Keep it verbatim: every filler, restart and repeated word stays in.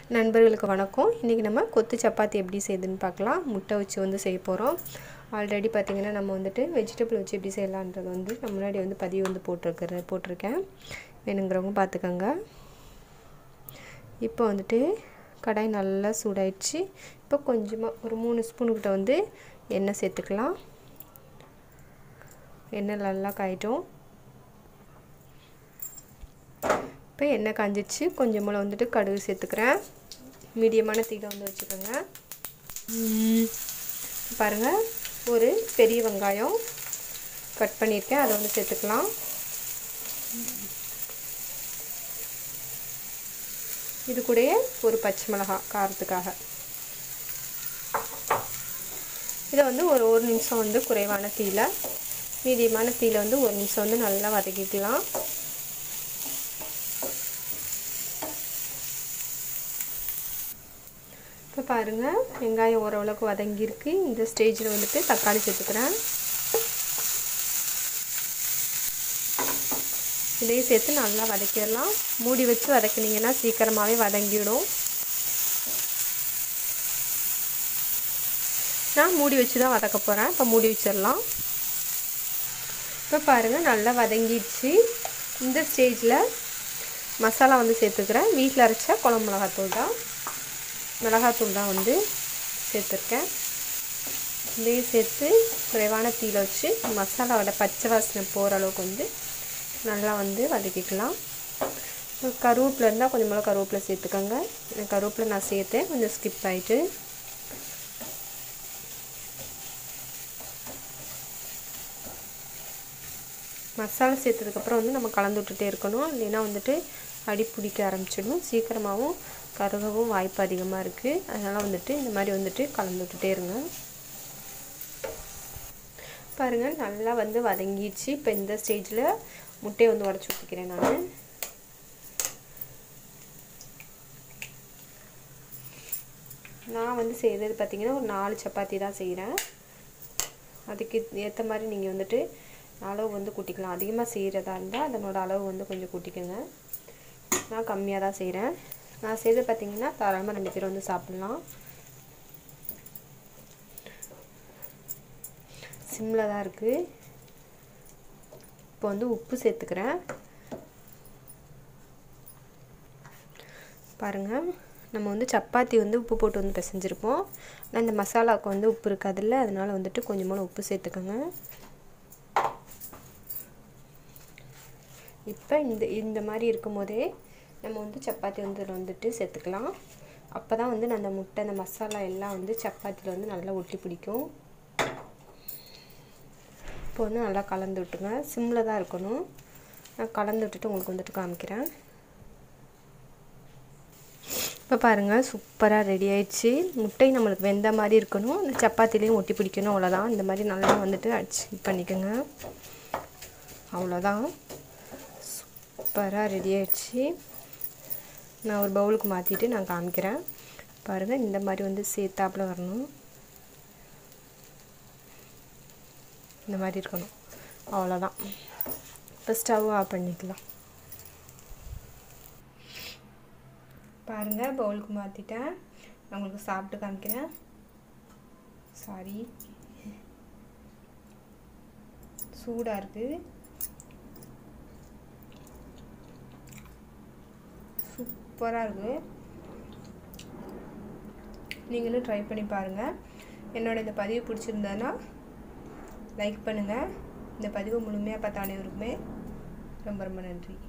நண்பர்களுக்கு வணக்கம். இன்றைக்கி நம்ம கொத்து சப்பாத்தி எப்படி செய்யுதுன்னு பார்க்கலாம். முட்டை வச்சு வந்து செய்ய போகிறோம். ஆல்ரெடி பார்த்திங்கன்னா நம்ம வந்துட்டு வெஜிடபிள் வச்சு எப்படி செய்யலான்றது வந்து நான் முன்னாடி வந்து பதிவு வந்து போட்டிருக்கிற போட்டிருக்கேன் வேணுங்கிறவங்க பார்த்துக்கோங்க. இப்போ வந்துட்டு கடாய் நல்லா சூடாயிடுச்சு. இப்போ கொஞ்சமாக ஒரு மூணு ஸ்பூனுக்கிட்ட வந்து எண்ணெய் சேர்த்துக்கலாம். எண்ணெய் நல்லா காயிட்டும். இப்போ எண்ணெய் காஞ்சிச்சு. கொஞ்சம் போல் வந்துட்டு கடுகு சேர்த்துக்கிறேன். மீடியமான தீயில வந்து வச்சுக்கோங்க. பாருங்கள், ஒரு பெரிய வெங்காயம் கட் பண்ணியிருக்கேன், அதை வந்து சேர்த்துக்கலாம். இது கூடயே ஒரு பச்சை மிளகாய் காரத்துக்காக. இதை வந்து ஒரு ஒரு நிமிஷம் வந்து குறைவான தீயில மீடியமான தீயில வந்து ஒரு நிமிஷம் வந்து நல்லா வதக்கிக்கலாம். இப்போ பாருங்கள், வெங்காயம் ஓரளவுக்கு வதங்கியிருக்கு. இந்த ஸ்டேஜில் வந்துட்டு தக்காளி சேர்த்துக்கிறேன். இதையும் சேர்த்து நல்லா வதக்கிடலாம். மூடி வச்சு வதக்கினீங்கன்னா சீக்கிரமாகவே வதங்கிவிடும். நான் மூடி வச்சு தான் வதக்க போகிறேன். இப்போ மூடி வச்சிடலாம். இப்போ பாருங்கள், நல்லா வதங்கிடுச்சு. இந்த ஸ்டேஜில் மசாலா வந்து சேர்த்துக்கிறேன். வீட்டில் அரைச்ச குழம்பு மிளகாத்தூள் தான் மிளகாத்தூள் தான் வந்து சேர்த்துருக்கேன். இதையும் சேர்த்து குறைவான தீயில வச்சு மசாலாவோட பச்சை வாசனை போகிற அளவுக்கு வந்து நல்லா வந்து வதக்கிக்கலாம். கருவேப்பிலை இருந்தால் கொஞ்சம் போல் கருவேப்பிலை சேர்த்துக்கோங்க. கருவேப்பிலை நான் சேர்த்தேன், கொஞ்சம் ஸ்கிப் ஆகிட்டு. மசாலா சேர்த்ததுக்கப்புறம் வந்து நம்ம கலந்து விட்டுட்டே இருக்கணும். இல்லைன்னா வந்துட்டு அடி பிடிக்க ஆரம்பிச்சிடும். சீக்கிரமாகவும் கருகவும் வாய்ப்பு அதிகமாக இருக்குது. அதனால் வந்துட்டு இந்த மாதிரி வந்துட்டு கலந்து விட்டுட்டே இருங்க. பாருங்கள், நல்லா வந்து வதங்கிடுச்சு. இப்போ இந்த ஸ்டேஜில் முட்டையை வந்து உடச்சி ஊற்றிக்கிறேன். நான் நான் வந்து செய்கிறது பார்த்திங்கன்னா ஒரு நாலு சப்பாத்தி தான் செய்கிறேன். அதுக்கு ஏற்ற மாதிரி நீங்கள் வந்துட்டு அளவு வந்து கூட்டிக்கலாம். அதிகமாக செய்கிறதா இருந்தால் அதனோட அளவு வந்து கொஞ்சம் கூட்டிக்கோங்க. நான் கம்மியாக தான் செய்கிறேன். நான் செய்து பார்த்திங்கன்னா தாராளமாக ரெண்டு பேரும் வந்து சாப்பிட்லாம். சிம்மில் தான் இருக்குது. இப்போ வந்து உப்பு சேர்த்துக்கிறேன். பாருங்கள், நம்ம வந்து சப்பாத்தி வந்து உப்பு போட்டு வந்து பிசைஞ்சிருப்போம். ஆனால் இந்த மசாலாவுக்கு வந்து உப்பு இருக்காதுல்ல, அதனால் வந்துட்டு கொஞ்சமாக உப்பு சேர்த்துக்கோங்க. இப்போ இந்த இந்த மாதிரி இருக்கும் போதே நம்ம வந்து சப்பாத்தி வந்து இதில் வந்துட்டு சேர்த்துக்கலாம். அப்போ தான் வந்து அந்த முட்டை அந்த மசாலா எல்லாம் வந்து சப்பாத்தியில் வந்து நல்லா ஒட்டி பிடிக்கும். இப்போ வந்து நல்லா கலந்து விட்டுங்க. சிம்மில் தான் இருக்கணும். நான் கலந்து விட்டுட்டு உங்களுக்கு வந்துட்டு காமிக்கிறேன். இப்போ பாருங்கள், சூப்பராக ரெடி ஆயிடுச்சு. முட்டை நம்மளுக்கு வெந்த மாதிரி இருக்கணும், அந்த சப்பாத்திலையும் ஒட்டி பிடிக்கணும். அவ்வளோதான். இந்த மாதிரி நல்லா வந்துட்டு அடிச்சு பண்ணிக்கோங்க. அவ்வளோதான், சூப்பராக ரெடி ஆயிடுச்சு. நான் ஒரு பவுலுக்கு மாற்றிட்டு நான் காமிக்கிறேன். பாருங்கள், இந்த மாதிரி வந்து சேர்த்தாப்புல வரணும். இந்த மாதிரி இருக்கணும். அவ்வளோதான். இப்போ ஸ்டவ் ஆஃப் பண்ணிக்கலாம். பாருங்கள், பவுலுக்கு மாற்றிட்டேன். நான் உங்களுக்கு சாப்பிட்டு காமிக்கிறேன். சாரி, சூடாக இருக்குது. சூப்பராக இருக்குது. நீங்களும் ட்ரை பண்ணி பாருங்கள். என்னோட இந்த பதிவு பிடிச்சிருந்ததுன்னா லைக் பண்ணுங்கள். இந்த பதிவு முழுமையாக பார்த்த அனைவருக்குமே ரொம்ப ரொம்ப நன்றி.